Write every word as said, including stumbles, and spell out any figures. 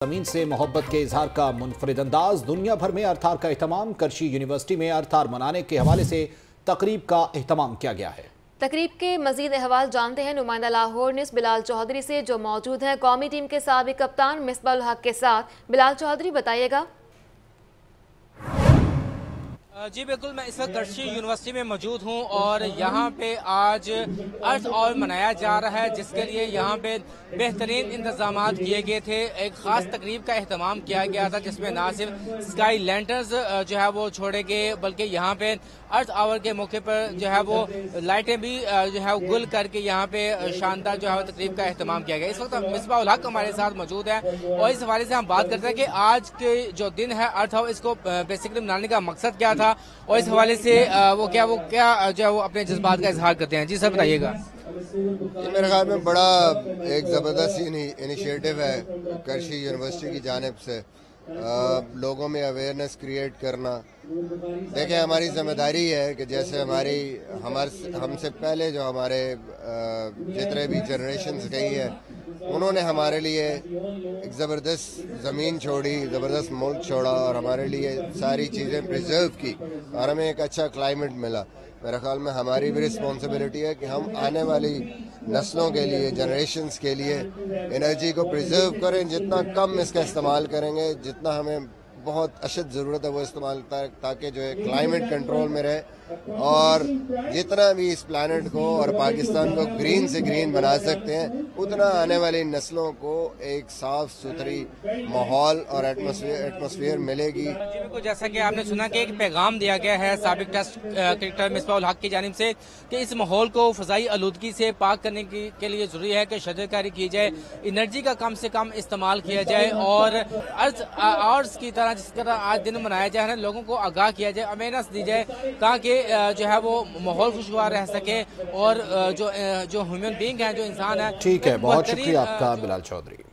زمین سے محبت کے اظہار کا منفرد انداز، دنیا بھر میں ارتھار کا اہتمام۔ کرشی یونیورسٹی میں ارتھار منانے کے حوالے سے تقریب کا اہتمام کیا گیا ہے۔ تقریب کے مزید احوال جانتے ہیں نمائندہ لاہور نیوز بلال چودھری سے، جو موجود ہیں قومی ٹیم کے سابق کپتان مصباح الحق کے ساتھ۔ بلال چودھری بتائیے گا۔ جی بالکل، میں اس وقت کرشی یونیورسٹی میں موجود ہوں اور یہاں پہ آج ارتھ آور منایا جا رہا ہے، جس کے لیے یہاں پہ بہترین انتظامات کیے گئے تھے۔ ایک خاص تقریب کا اہتمام کیا گیا تھا جس میں نہ صرف اسکائی لینٹرز جو ہے وہ چھوڑے گئے، بلکہ یہاں پہ ارتھ آور کے موقع پر جو ہے وہ لائٹیں بھی جو ہے گل کر کے یہاں پہ شاندار جو ہے وہ تقریب کا اہتمام کیا گیا۔ اس وقت مصباح الحق ہمارے ساتھ موجود ہے اور اس حوالے سے ہم بات کرتے ہیں کہ آج کے جو دن ہے ارتھ آور، اس کو بیسیکلی منانے کا مقصد کیا تھا اور اس حوالے سے وہ کیا وہ کیا جو ہے وہ اپنے جذبات کا اظہار کرتے ہیں۔ جی سر بتائیے گا۔ میرے خیال میں بڑا ایک زبردست انیشیٹو ہے کرشی یونیورسٹی کی جانب سے، لوگوں میں اویئرنیس کریٹ کرنا۔ دیکھیں، ہماری ذمہ داری ہے کہ جیسے ہماری ہم سے پہلے جو ہمارے جتنے بھی جنریشنز گئی ہیں، انہوں نے ہمارے لیے ایک زبردست زمین چھوڑی، زبردست ملک چھوڑا اور ہمارے لیے ساری چیزیں پریزرو کی اور ہمیں ایک اچھا کلائمیٹ ملا۔ میرے خیال میں ہماری بھی رسپانسبلٹی ہے کہ ہم آنے والی نسلوں کے لیے، جنریشنز کے لیے انرجی کو پریزرو کریں۔ جتنا کم اس کا استعمال کریں گے، جتنا ہمیں بہت اشد ضرورت ہے وہ استعمال، تاکہ جو ہے کلائمیٹ کنٹرول میں رہے اور جتنا بھی اس پلانٹ کو اور پاکستان کو گرین سے گرین بنا سکتے ہیں، اتنا آنے والی نسلوں کو ایک صاف ستھری ماحول اور ایٹماسفیئر ملے گی۔ جیسا کہ آپ نے سنا کہ ایک پیغام دیا گیا ہے سابق ٹیسٹ کرکٹر مصباح الحق کی جانب سے کہ اس ماحول کو فضائی آلودگی سے پاک کرنے کے لیے ضروری ہے کہ شجر کاری کی جائے، انرجی کا کم سے کم استعمال کیا جائے اور ارتھ آورز کی طرح جس طرح آج دن منایا جائے، لوگوں کو آگاہ کیا جائے، اویئرنیس دی جائے تاکہ جو ہے وہ ماحول خوشگوار رہ سکے اور جو جو ہیومن بینگ ہیں، جو انسان ہے۔ ٹھیک ہے، بہت شکریہ آپ کا بلال چودھری۔